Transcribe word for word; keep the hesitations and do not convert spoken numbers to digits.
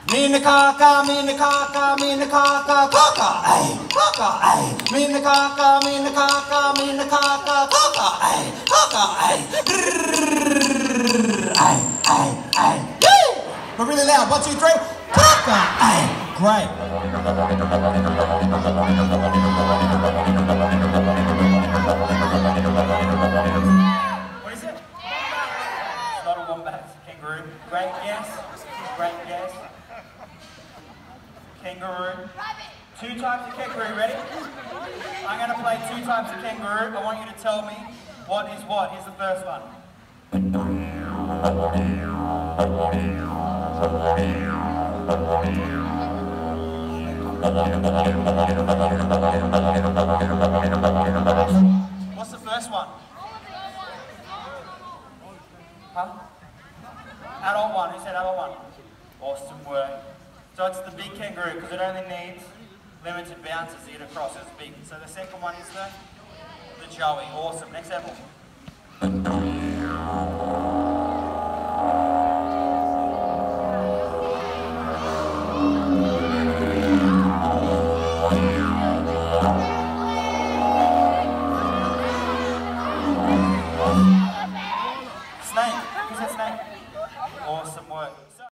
Mina kaka, mina kaka, mina kaka, kaka, ay, kaka, ay. Mina kaka, mina kaka, mina kaka, kaka, ay, kaka, ay. Ay, ay, ay. Yay! But really loud. One, two, three. Kaka, ay. Great. What is it? It's not a wombat, it's a kangaroo. Great guess. Great guess. Kangaroo. Two types of kangaroo, ready? I'm going to play two types of kangaroo. I want you to tell me what is what. Here's the first one. What's the first one? Huh? Adult one. Who said adult one? Awesome work. So it's the big kangaroo because it only needs limited bounces to get across. It's big. So the second one is the the Joey. Awesome. Next level.